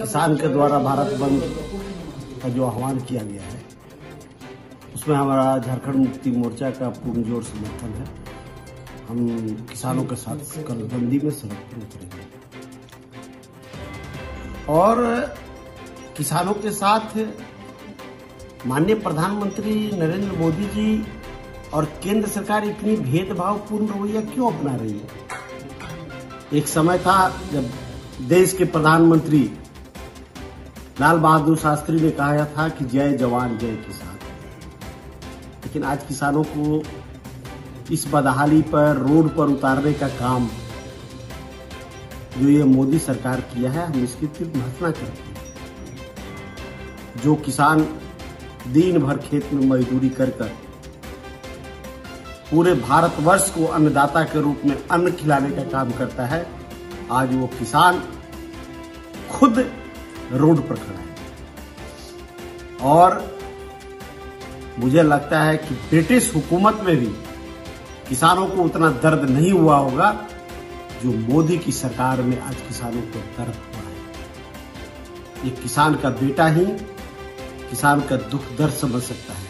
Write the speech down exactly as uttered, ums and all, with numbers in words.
किसान के द्वारा भारत बंद का जो आह्वान किया गया है उसमें हमारा झारखंड मुक्ति मोर्चा का पुरजोर समर्थन है। हम किसानों के साथ कल बंदी में सड़क पर उतरेंगे और किसानों के साथ माननीय प्रधानमंत्री नरेंद्र मोदी जी और केंद्र सरकार इतनी भेदभावपूर्ण रवैया क्यों अपना रही है। एक समय था जब देश के प्रधानमंत्री लाल बहादुर शास्त्री ने कहा था कि जय जवान जय किसान, लेकिन आज किसानों को इस बदहाली पर रोड पर उतारने का काम जो ये मोदी सरकार किया है, हम इसकी तीव्र भर्त्सना करते हैं। जो किसान दिन भर खेत में मजदूरी कर कर पूरे भारतवर्ष को अन्नदाता के रूप में अन्न खिलाने का काम करता है, आज वो किसान खुद रोड पर खड़ा है। और मुझे लगता है कि ब्रिटिश हुकूमत में भी किसानों को उतना दर्द नहीं हुआ होगा जो मोदी की सरकार में आज किसानों को दर्द हुआ है। ये किसान का बेटा ही किसान का दुख दर्द समझ सकता है।